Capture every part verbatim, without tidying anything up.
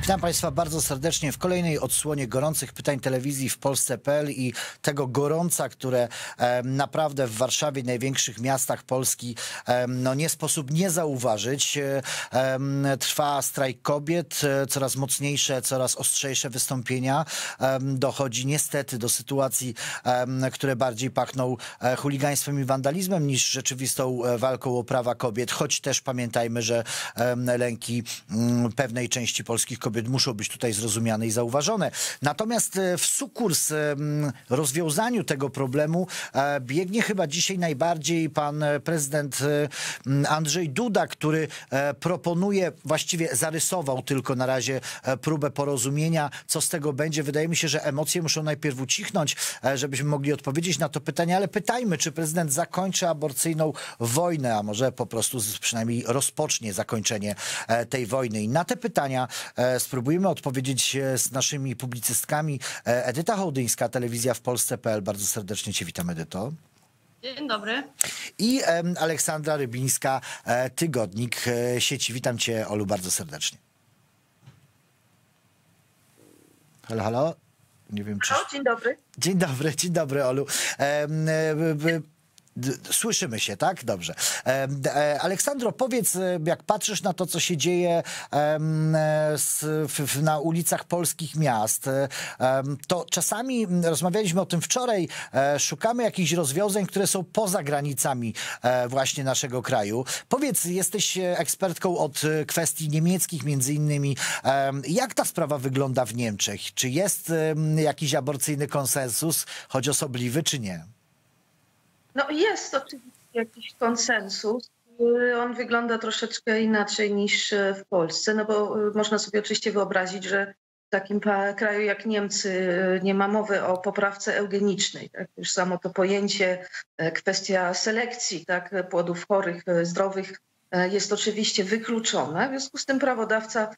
Witam Państwa bardzo serdecznie w kolejnej odsłonie gorących pytań telewizji w Polsce kropka p l i tego gorąca, które e, naprawdę w Warszawie, największych miastach Polski, e, no nie sposób nie zauważyć. E, e, trwa strajk kobiet, e, coraz mocniejsze, coraz ostrzejsze wystąpienia. E, dochodzi niestety do sytuacji, e, które bardziej pachną e, chuligaństwem i wandalizmem niż rzeczywistą e, walką o prawa kobiet, choć też pamiętajmy, że e, lęki m, pewnej części polskich kobiet muszą być tutaj zrozumiane i zauważone. Natomiast w sukurs rozwiązaniu tego problemu biegnie chyba dzisiaj najbardziej pan prezydent Andrzej Duda, który proponuje, właściwie zarysował tylko na razie próbę porozumienia. Co z tego będzie? Wydaje mi się, że emocje muszą najpierw ucichnąć, żebyśmy mogli odpowiedzieć na to pytanie, ale pytajmy, czy prezydent zakończy aborcyjną wojnę, a może po prostu przynajmniej rozpocznie zakończenie tej wojny. I na te pytania spróbujemy odpowiedzieć z naszymi publicystkami. Edyta Hołdyńska, Telewizja w Polsce kropka p l. Bardzo serdecznie Cię witam, Edyto. Dzień dobry. I um, Aleksandra Rybińska, e, Tygodnik e, Sieci. Witam Cię, Olu, bardzo serdecznie. Halo, halo? Nie wiem, czy... Halo, dzień dobry. Dzień dobry, dzień dobry, Olu. E, e, Słyszymy się, tak? Dobrze. Aleksandro, powiedz, jak patrzysz na to, co się dzieje na ulicach polskich miast, to czasami, rozmawialiśmy o tym wczoraj, szukamy jakichś rozwiązań, które są poza granicami właśnie naszego kraju. Powiedz, jesteś ekspertką od kwestii niemieckich między innymi. Jak ta sprawa wygląda w Niemczech? Czy jest jakiś aborcyjny konsensus, choć osobliwy, czy nie? No jest oczywiście jakiś konsensus. On wygląda troszeczkę inaczej niż w Polsce, no bo można sobie oczywiście wyobrazić, że w takim kraju jak Niemcy nie ma mowy o poprawce eugenicznej. Tak? Już samo to pojęcie, kwestia selekcji, tak, płodów chorych, zdrowych jest oczywiście wykluczona. W związku z tym prawodawca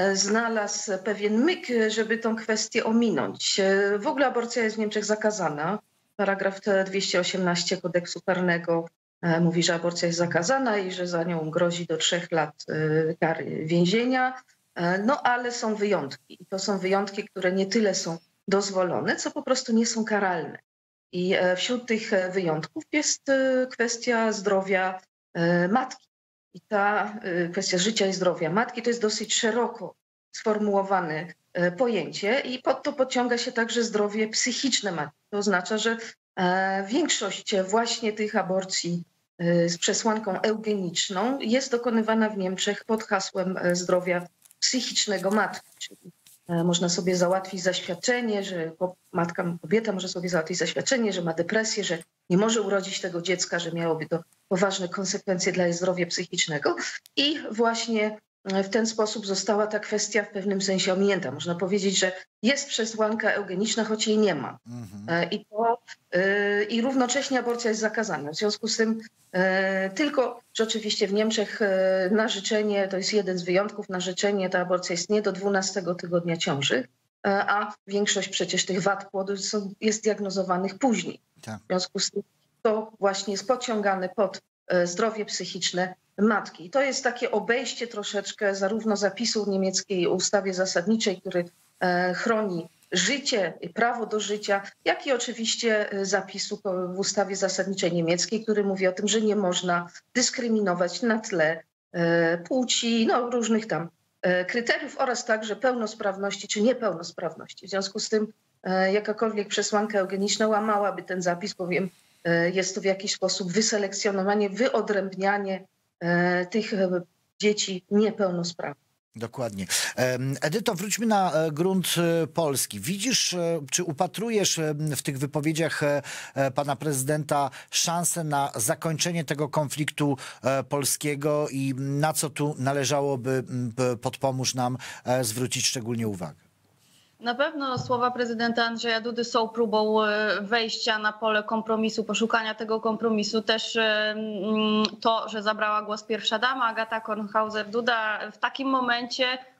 znalazł pewien myk, żeby tą kwestię ominąć. W ogóle aborcja jest w Niemczech zakazana. Paragraf dwieście osiemnaście kodeksu karnego mówi, że aborcja jest zakazana i że za nią grozi do trzech lat kary więzienia. No ale są wyjątki. I to są wyjątki, które nie tyle są dozwolone, co po prostu nie są karalne. I wśród tych wyjątków jest kwestia zdrowia matki. I ta kwestia życia i zdrowia matki to jest dosyć szeroko sformułowane pojęcie i pod to podciąga się także zdrowie psychiczne matki. To oznacza, że większość właśnie tych aborcji z przesłanką eugeniczną jest dokonywana w Niemczech pod hasłem zdrowia psychicznego matki. Czyli można sobie załatwić zaświadczenie, że matka, kobieta może sobie załatwić zaświadczenie, że ma depresję, że nie może urodzić tego dziecka, że miałoby to poważne konsekwencje dla jej zdrowia psychicznego. I właśnie w ten sposób została ta kwestia w pewnym sensie ominięta. Można powiedzieć, że jest przesłanka eugeniczna, choć jej nie ma. Mhm. I, to, yy, I równocześnie aborcja jest zakazana. W związku z tym yy, tylko, że oczywiście w Niemczech yy, na życzenie, to jest jeden z wyjątków, na życzenie ta aborcja jest nie do dwunastego tygodnia ciąży, yy, a większość przecież tych wad płodu są, jest diagnozowanych później. Tak. W związku z tym to właśnie jest podciągane pod yy, zdrowie psychiczne matki. I to jest takie obejście troszeczkę zarówno zapisu niemieckiej ustawie zasadniczej, który e, chroni życie i prawo do życia, jak i oczywiście zapisu w ustawie zasadniczej niemieckiej, który mówi o tym, że nie można dyskryminować na tle e, płci, no, różnych tam e, kryteriów oraz także pełnosprawności czy niepełnosprawności. W związku z tym e, jakakolwiek przesłanka eugeniczna łamałaby ten zapis, bowiem e, jest to w jakiś sposób wyselekcjonowanie, wyodrębnianie tych dzieci niepełnosprawnych. Dokładnie. Edyto, wróćmy na grunt polski. Widzisz, czy upatrujesz w tych wypowiedziach pana prezydenta szansę na zakończenie tego konfliktu polskiego i na co tu należałoby, podpomóż nam, zwrócić szczególnie uwagę? Na pewno słowa prezydenta Andrzeja Dudy są próbą wejścia na pole kompromisu, poszukania tego kompromisu. Też to, że zabrała głos pierwsza dama Agata Kornhauser-Duda w takim momencie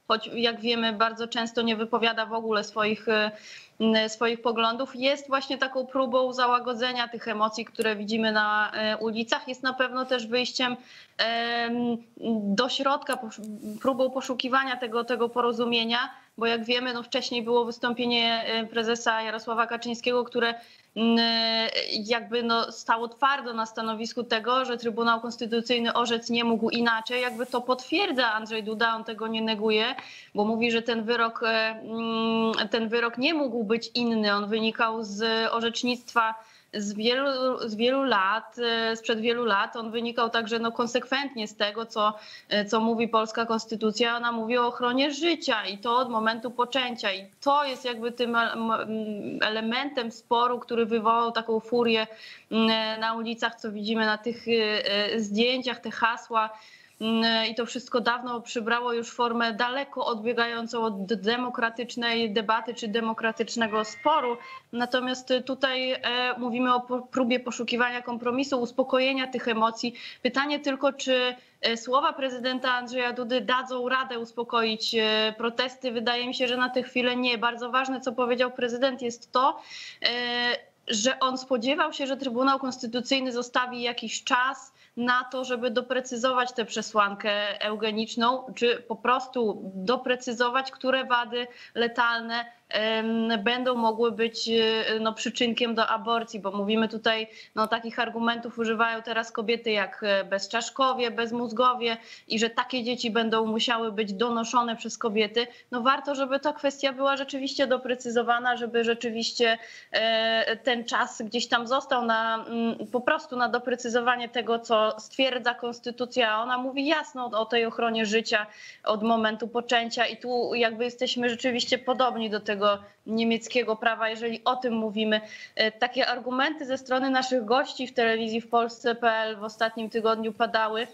choć jak wiemy bardzo często nie wypowiada w ogóle swoich swoich poglądów, jest właśnie taką próbą załagodzenia tych emocji, które widzimy na ulicach. Jest na pewno też wyjściem do środka, próbą poszukiwania tego, tego porozumienia, bo jak wiemy, no wcześniej było wystąpienie prezesa Jarosława Kaczyńskiego, które jakby no stało twardo na stanowisku tego, że Trybunał Konstytucyjny orzec nie mógł inaczej. Jakby to potwierdza Andrzej Duda, on tego nie neguje, bo mówi, że ten wyrok, ten wyrok nie mógł być inny. On wynikał z orzecznictwa z wielu, z wielu lat, sprzed wielu lat. On wynikał także no, konsekwentnie z tego, co, co mówi polska konstytucja. Ona mówi o ochronie życia i to od momentu poczęcia. I to jest jakby tym elementem sporu, który wywołał taką furię na ulicach, co widzimy na tych zdjęciach, te hasła. I to wszystko dawno przybrało już formę daleko odbiegającą od demokratycznej debaty czy demokratycznego sporu. Natomiast tutaj mówimy o próbie poszukiwania kompromisu, uspokojenia tych emocji. Pytanie tylko, czy słowa prezydenta Andrzeja Dudy dadzą radę uspokoić protesty. Wydaje mi się, że na tę chwilę nie. Bardzo ważne, co powiedział prezydent, jest to, że on spodziewał się, że Trybunał Konstytucyjny zostawi jakiś czas na to, żeby doprecyzować tę przesłankę eugeniczną, czy po prostu doprecyzować, które wady letalne będą mogły być no, przyczynkiem do aborcji, bo mówimy tutaj, no takich argumentów używają teraz kobiety jak bezczaszkowie, bezmózgowie i że takie dzieci będą musiały być donoszone przez kobiety. No warto, żeby ta kwestia była rzeczywiście doprecyzowana, żeby rzeczywiście ten czas gdzieś tam został na, po prostu na doprecyzowanie tego, co stwierdza konstytucja. Ona mówi jasno o tej ochronie życia od momentu poczęcia i tu jakby jesteśmy rzeczywiście podobni do tego niemieckiego prawa, jeżeli o tym mówimy. Takie argumenty ze strony naszych gości w telewizji w Polsce kropka pe el w ostatnim tygodniu padały,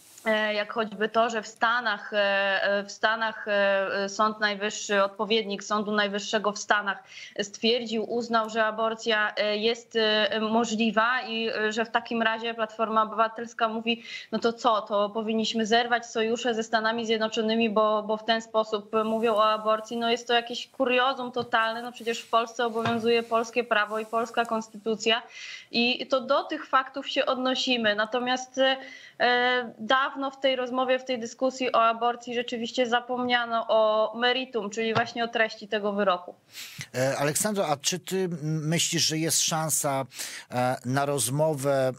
jak choćby to, że w Stanach, w Stanach Sąd Najwyższy, odpowiednik Sądu Najwyższego w Stanach stwierdził, uznał, że aborcja jest możliwa i że w takim razie Platforma Obywatelska mówi, no to co, to powinniśmy zerwać sojusze ze Stanami Zjednoczonymi, bo, bo w ten sposób mówią o aborcji. No jest to jakieś kuriozum totalne, no przecież w Polsce obowiązuje polskie prawo i polska konstytucja i to do tych faktów się odnosimy. Natomiast e, dawno w tej rozmowie, w tej dyskusji o aborcji rzeczywiście zapomniano o meritum, czyli właśnie o treści tego wyroku. Aleksandro, a czy ty myślisz, że jest szansa na rozmowę,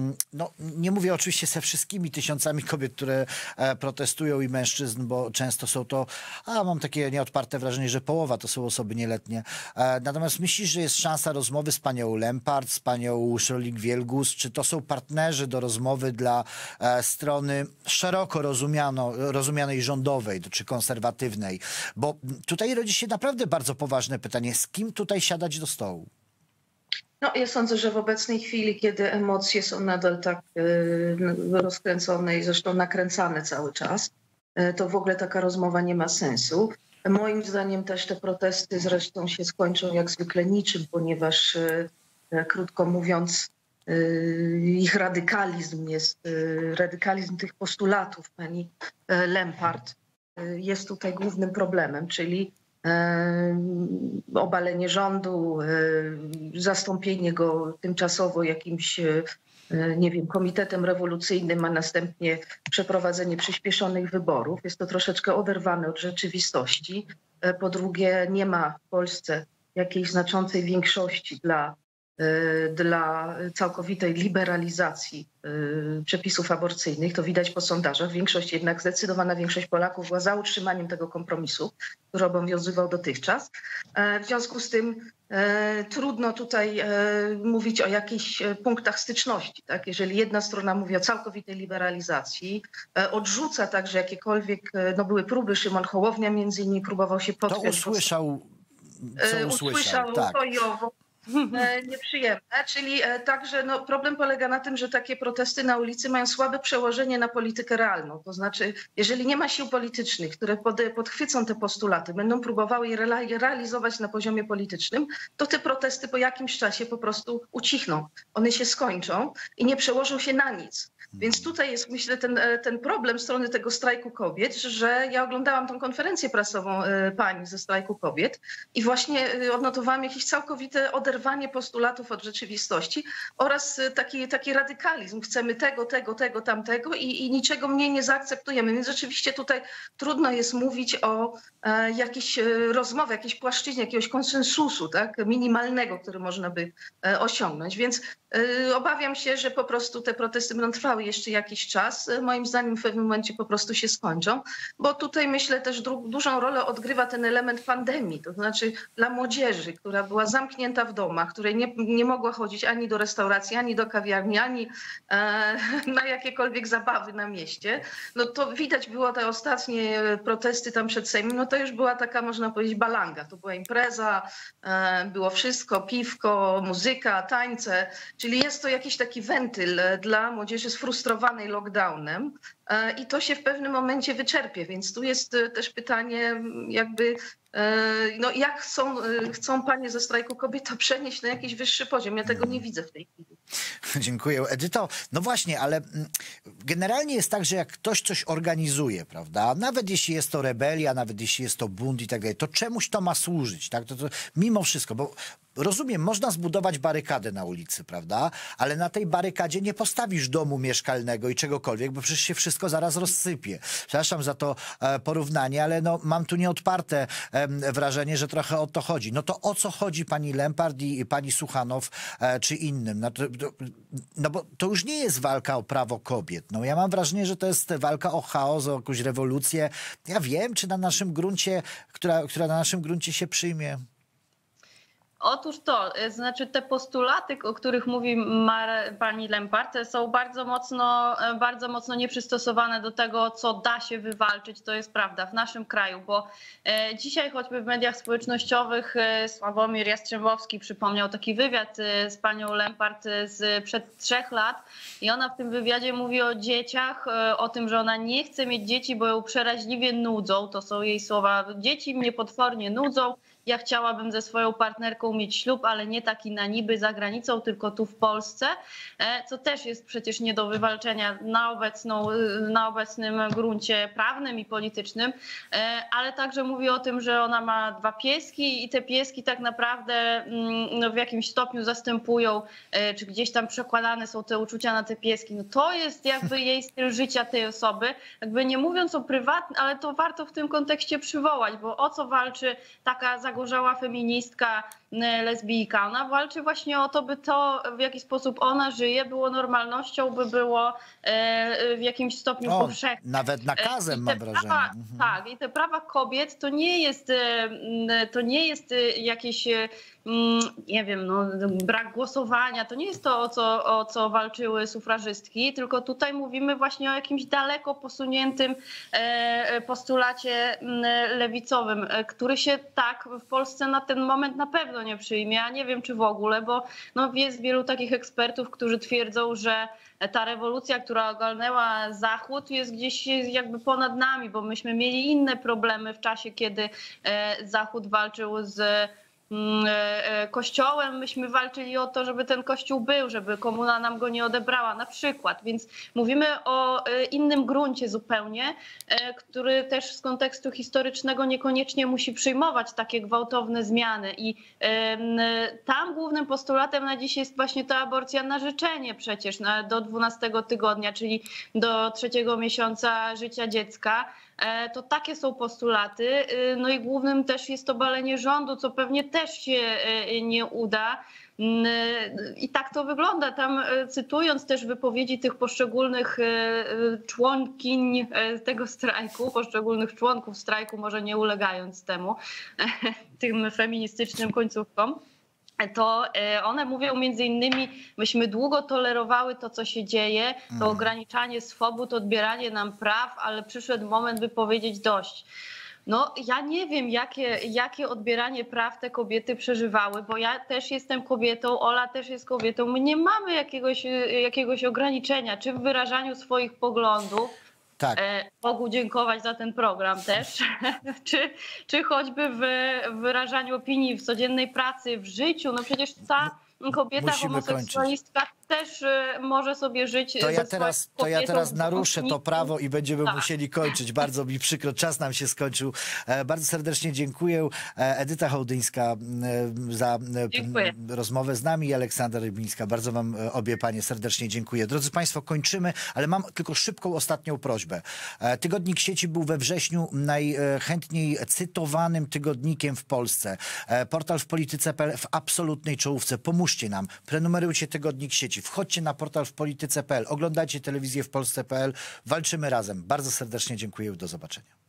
no nie mówię oczywiście ze wszystkimi tysiącami kobiet, które protestują i mężczyzn, bo często są to, a mam takie nieodparte wrażenie, że połowa to są osoby nieletnie. Natomiast myślisz, że jest szansa rozmowy z panią Lempart, z panią Schörling-Wielgus? Czy to są partnerzy do rozmowy dla strony szeroko rozumiano, rozumianej rządowej czy konserwatywnej? Bo tutaj rodzi się naprawdę bardzo poważne pytanie, z kim tutaj siadać do stołu? No, ja sądzę, że w obecnej chwili, kiedy emocje są nadal tak y, rozkręcone i zresztą nakręcane cały czas, y, to w ogóle taka rozmowa nie ma sensu. Moim zdaniem też te protesty zresztą się skończą jak zwykle niczym, ponieważ y, y, krótko mówiąc, ich radykalizm jest, radykalizm tych postulatów pani Lempart jest tutaj głównym problemem, czyli obalenie rządu, zastąpienie go tymczasowo jakimś, nie wiem, komitetem rewolucyjnym, a następnie przeprowadzenie przyspieszonych wyborów. Jest to troszeczkę oderwane od rzeczywistości. Po drugie, nie ma w Polsce jakiejś znaczącej większości dla dla całkowitej liberalizacji przepisów aborcyjnych. To widać po sondażach. Większość jednak, zdecydowana większość Polaków była za utrzymaniem tego kompromisu, który obowiązywał dotychczas. W związku z tym trudno tutaj mówić o jakichś punktach styczności. Tak? Jeżeli jedna strona mówi o całkowitej liberalizacji, odrzuca także jakiekolwiek, no były próby, Szymon Hołownia między innymi próbował się podpiąć. To usłyszał, co usłyszał. Usłyszał tak. to i owo. Nieprzyjemne, czyli także no, problem polega na tym, że takie protesty na ulicy mają słabe przełożenie na politykę realną. To znaczy, jeżeli nie ma sił politycznych, które pod, podchwycą te postulaty, będą próbowały je realizować na poziomie politycznym, to te protesty po jakimś czasie po prostu ucichną. One się skończą i nie przełożą się na nic. Więc tutaj jest, myślę, ten, ten problem strony tego strajku kobiet, że ja oglądałam tą konferencję prasową pani ze strajku kobiet i właśnie odnotowałam jakieś całkowite oderwanie postulatów od rzeczywistości oraz taki, taki radykalizm. Chcemy tego, tego, tego, tamtego i, i niczego mniej nie zaakceptujemy. Więc rzeczywiście tutaj trudno jest mówić o e, jakiejś rozmowie, jakiejś płaszczyźnie, jakiegoś konsensusu, tak, minimalnego, który można by e, osiągnąć. Więc e, obawiam się, że po prostu te protesty będą trwały jeszcze jakiś czas. Moim zdaniem w pewnym momencie po prostu się skończą, bo tutaj myślę też du dużą rolę odgrywa ten element pandemii, to znaczy dla młodzieży, która była zamknięta w domach, której nie, nie mogła chodzić ani do restauracji, ani do kawiarni, ani e, na jakiekolwiek zabawy na mieście. No to widać było te ostatnie protesty tam przed Sejmem, no to już była taka, można powiedzieć, balanga. To była impreza, e, było wszystko, piwko, muzyka, tańce, czyli jest to jakiś taki wentyl dla młodzieży sfrustrowanej lockdownem i to się w pewnym momencie wyczerpie, więc tu jest też pytanie jakby no jak chcą, chcą panie ze strajku kobiet to przenieść na jakiś wyższy poziom. Ja tego nie widzę w tej chwili. Dziękuję. Edyto, no właśnie, ale generalnie jest tak, że jak ktoś coś organizuje, prawda, nawet jeśli jest to rebelia, nawet jeśli jest to bunt i tak dalej, to czemuś to ma służyć, tak? To, to mimo wszystko, bo rozumiem, można zbudować barykadę na ulicy, prawda, ale na tej barykadzie nie postawisz domu mieszkalnego i czegokolwiek, bo przecież się wszystko zaraz rozsypie. Przepraszam za to e, porównanie, ale no, mam tu nieodparte e, wrażenie, że trochę o to chodzi. No to o co chodzi pani Lempart i, i pani Suchanow e, czy innym? No, to, to, no bo to już nie jest walka o prawo kobiet. No ja mam wrażenie, że to jest walka o chaos, o jakąś rewolucję. Ja wiem, czy na naszym gruncie, która, która na naszym gruncie się przyjmie. Otóż to, znaczy te postulaty, o których mówi pani Lempart, są bardzo mocno, bardzo mocno nieprzystosowane do tego, co da się wywalczyć, to jest prawda, w naszym kraju, bo dzisiaj choćby w mediach społecznościowych Sławomir Jastrzębowski przypomniał taki wywiad z panią Lempart sprzed trzech lat i ona w tym wywiadzie mówi o dzieciach, o tym, że ona nie chce mieć dzieci, bo ją przeraźliwie nudzą, to są jej słowa, dzieci mnie potwornie nudzą. Ja chciałabym ze swoją partnerką mieć ślub, ale nie taki na niby za granicą, tylko tu w Polsce, co też jest przecież nie do wywalczenia na, obecną, na obecnym gruncie prawnym i politycznym, ale także mówi o tym, że ona ma dwa pieski i te pieski tak naprawdę no, w jakimś stopniu zastępują, czy gdzieś tam przekładane są te uczucia na te pieski. No, to jest jakby jej styl życia tej osoby, jakby nie mówiąc o prywatnym, ale to warto w tym kontekście przywołać, bo o co walczy taka zagorzała feministka, lesbijka. Ona walczy właśnie o to, by to, w jaki sposób ona żyje, było normalnością, by było w jakimś stopniu o, powszechne. Nawet nakazem, mam wrażenie. Prawa, mhm. Tak, i te prawa kobiet to nie jest, to nie jest jakieś, nie wiem, no, brak głosowania, to nie jest to, o co, o co walczyły sufrażystki, tylko tutaj mówimy właśnie o jakimś daleko posuniętym postulacie lewicowym, który się tak w Polsce na ten moment na pewno nie przyjmie, a nie wiem czy w ogóle, bo no, jest wielu takich ekspertów, którzy twierdzą, że ta rewolucja, która ogarnęła Zachód, jest gdzieś jakby ponad nami, bo myśmy mieli inne problemy w czasie, kiedy Zachód walczył z Kościołem, myśmy walczyli o to, żeby ten Kościół był, żeby komuna nam go nie odebrała na przykład. Więc mówimy o innym gruncie zupełnie, który też z kontekstu historycznego niekoniecznie musi przyjmować takie gwałtowne zmiany. I tam głównym postulatem na dziś jest właśnie ta aborcja na życzenie przecież na, do dwunastego tygodnia, czyli do trzeciego miesiąca życia dziecka. To takie są postulaty. No i głównym też jest obalenie rządu, co pewnie też się nie uda. I tak to wygląda. Tam cytując też wypowiedzi tych poszczególnych członkiń tego strajku, poszczególnych członków strajku, może nie ulegając temu, tym feministycznym końcówkom, to one mówią między innymi, myśmy długo tolerowały to, co się dzieje, to ograniczanie swobód, odbieranie nam praw, ale przyszedł moment, by powiedzieć dość. No ja nie wiem, jakie, jakie odbieranie praw te kobiety przeżywały, bo ja też jestem kobietą, Ola też jest kobietą. My nie mamy jakiegoś, jakiegoś ograniczenia, czy w wyrażaniu swoich poglądów, tak. Bogu dziękować za ten program też, czy, czy choćby w wyrażaniu opinii w codziennej pracy, w życiu. No przecież ta kobieta Musimy homoseksualistka też y, może sobie żyć To ja ze teraz, swoją to ja kobietą teraz w naruszę to domowniku. prawo i będziemy Tak. musieli kończyć. Bardzo mi przykro, czas nam się skończył. E, bardzo serdecznie dziękuję. E, Edyta Hołdyńska e, za e, Dziękuję. rozmowę z nami i Aleksandra Rybińska. Bardzo wam e, obie panie serdecznie dziękuję. Drodzy państwo, kończymy, ale mam tylko szybką ostatnią prośbę. E, Tygodnik Sieci był we wrześniu najchętniej cytowanym tygodnikiem w Polsce. E, portal w polityce kropka p l w absolutnej czołówce. Pomóżcie nam. Prenumerujcie Tygodnik Sieci. Wchodźcie na portal w polityce kropka p l. Oglądajcie telewizję w Polsce kropka p l. Walczymy razem. Bardzo serdecznie dziękuję. Do zobaczenia.